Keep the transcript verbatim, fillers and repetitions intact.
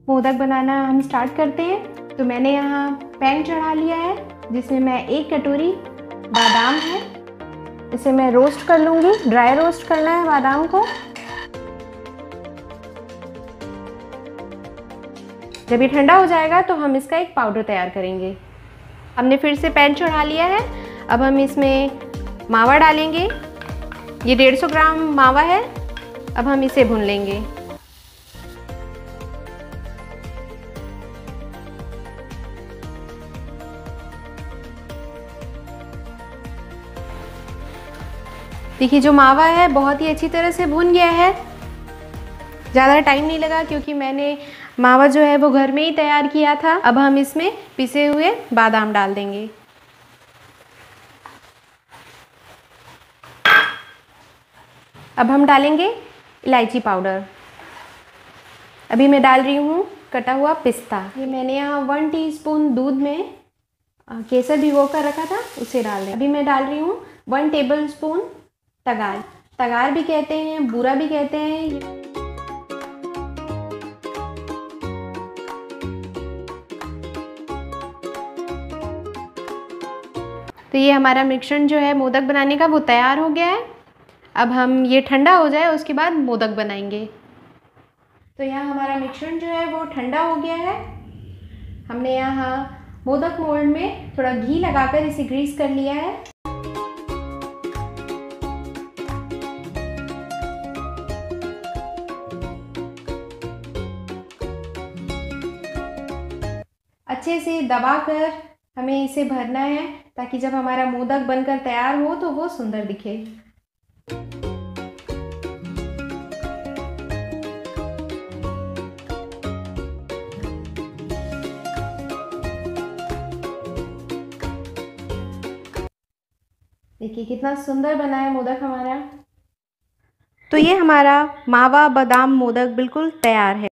मोदक बनाना हम स्टार्ट करते हैं। तो मैंने यहाँ पैन चढ़ा लिया है जिसमें मैं एक कटोरी बादाम है, इसे मैं रोस्ट कर लूँगी। ड्राई रोस्ट करना है बादाम को। जब ये ठंडा हो जाएगा तो हम इसका एक पाउडर तैयार करेंगे। हमने फिर से पैन चढ़ा लिया है। अब हम इसमें मावा डालेंगे। ये डेढ़ सौ ग्राम मावा है। अब हम इसे भून लेंगे। देखिए जो मावा है बहुत ही अच्छी तरह से भुन गया है। ज़्यादा टाइम नहीं लगा क्योंकि मैंने मावा जो है वो घर में ही तैयार किया था। अब हम इसमें पिसे हुए बादाम डाल देंगे। अब हम डालेंगे इलायची पाउडर। अभी मैं डाल रही हूँ कटा हुआ पिस्ता। ये मैंने यहाँ वन टीस्पून दूध में केसर भिगो कर रखा था, उसे डाल दें। अभी मैं डाल रही हूँ वन टेबल स्पून तगार। तगार भी कहते हैं, बूरा भी कहते हैं। तो ये हमारा मिश्रण जो है मोदक बनाने का वो तैयार हो गया है। अब हम ये ठंडा हो जाए उसके बाद मोदक बनाएंगे। तो यहाँ हमारा मिश्रण जो है वो ठंडा हो गया है। हमने यहाँ मोदक मोल्ड में थोड़ा घी लगाकर इसे ग्रीस कर लिया है। अच्छे से दबाकर हमें इसे भरना है ताकि जब हमारा मोदक बनकर तैयार हो तो वो सुंदर दिखे। देखिए कितना सुंदर बना है मोदक हमारा। तो ये हमारा मावा बादाम मोदक बिल्कुल तैयार है।